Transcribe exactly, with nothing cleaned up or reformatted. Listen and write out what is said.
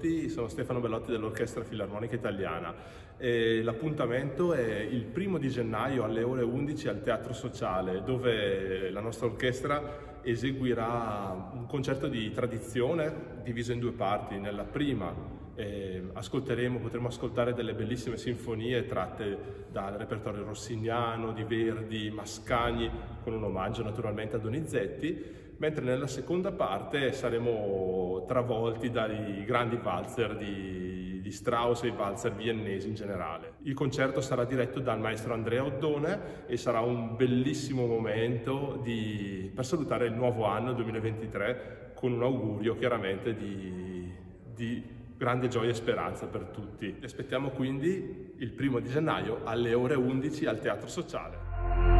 tutti, sono Stefano Bellotti dell'Orchestra Filarmonica Italiana. L'appuntamento è il primo di gennaio alle ore undici al Teatro Sociale, dove la nostra orchestra eseguirà un concerto di tradizione diviso in due parti. Nella prima eh, ascolteremo, potremo ascoltare delle bellissime sinfonie tratte dal repertorio rossiniano, di Verdi, Mascagni, con un omaggio naturalmente a Donizetti, mentre nella seconda parte saremo travolti dai grandi valzer di, di Strauss e i valzer viennesi in generale. Il concerto sarà diretto dal maestro Andrea Oddone e sarà un bellissimo momento di, per salutare il nuovo anno duemilaventitré con un augurio chiaramente di, di grande gioia e speranza per tutti. Vi aspettiamo quindi il primo di gennaio alle ore undici al Teatro Sociale.